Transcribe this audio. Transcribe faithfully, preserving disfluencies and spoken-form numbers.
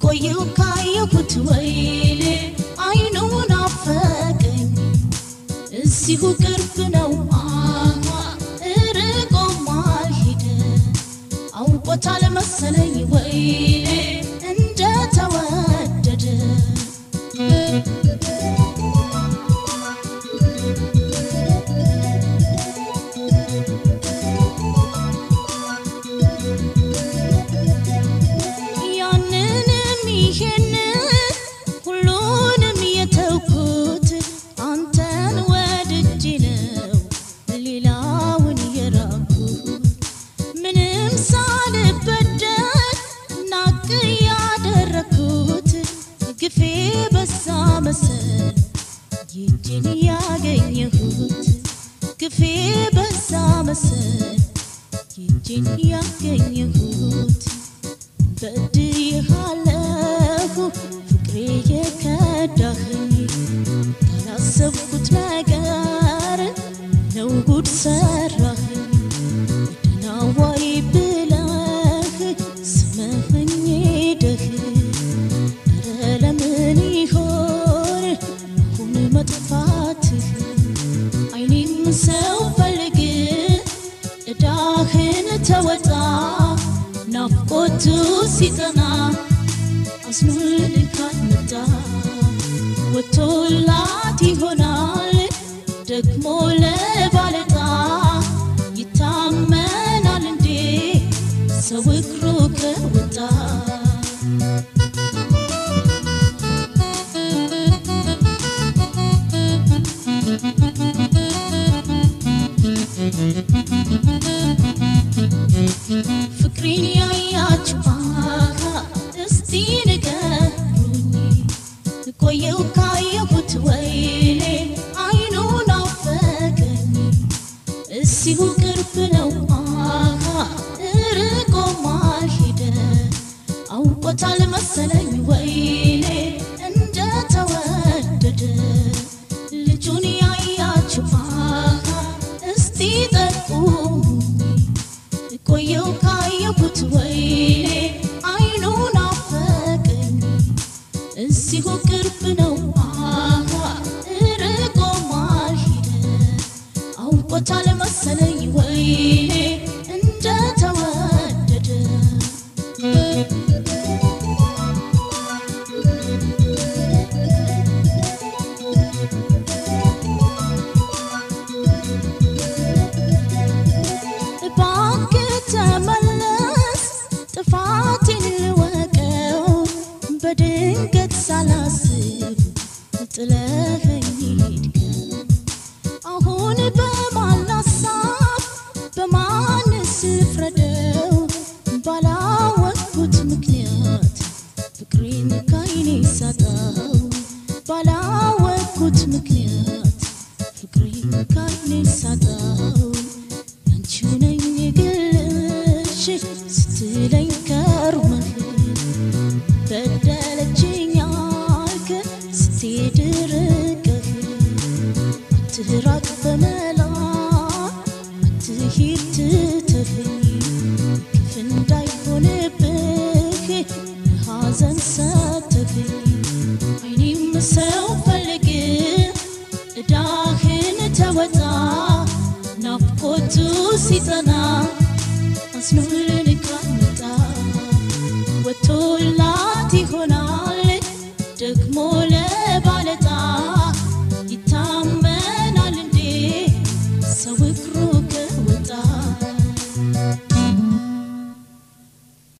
ቆየው ካየሁት ወይኔ አይኑን አፈቀኝ እዚሁ ቅርብ ነው አሃ እርቆም አልሄደ አውቆታል መሰለኝ ወይኔ እንደተወደደ ይችን ያገኘሁት ግፌ በዛ መሰል ይችን ያገኘሁት በድዬሃለሁ ፍቅሬ የከዳኸኝ ባላሰብኩት ነገር ነው ጉድ ሰራኸኝ ደናዋይ ብለህ ስመኸኝ ሄደህ ኧረ ለምን ይሆን አሁን መጥፋትህ አይኔም ሰው ፈልግ እዳህን ተወጣ ናፍቆቱ ሲጠና አዝኖልህ ካልመጣ ወቶላት ይሆናል ደግሞ ለባለጣ ይታመናል እንዴ ሰው እግሩ ከወጣ ፍቅሬን ያያችሁ እስቲ ንገሩኝ ቆየው ካየሁት ወይኔ አይኑን አፈቀኝ እዚሁ ቅርብ ነው አሃ እርቆም አልሄደ አውቆታል መሰለኝ ወይኔ እንደተወደደ ልጁን ያያችሁ እስቲ ጠቁኝ ቆየው ካየሁት ወይኔ አይኑን አፈቀኝ እዚሁ ቅርብ ነው አሃ እርቆም አልሄደ አውቆታል መሰለኝ ወይኔ እንደተወደደ በድንገት ሳላስብ ጥለኸኝ ሄድከው አሁን በማላሳብ በማንስ ፍረደው ባላወቅኩት ምክንያት ፍቅሬን ካይኔ ሳጣው ባላወቅኩት ምክንያት ፍቅሬን ካይኔ ሳጣው አንቺው ነኝ ግልሽ ስትለኝ ከርመህ በደለችኝ አልክ ስትሄድ ርቀህ አትራቅ በመላ አትሂድ ትተኸኝ ክፍ እንዳይሆንብህ ሐዘን ሰተኸኝ አይኔም ሰው ፈልግ እዳህን ተወጣ ናፍቆቱ ሲጠና አዝኖልህ ካልመጣ ወቶላት ይሆናል ደግሞ ለባለጣ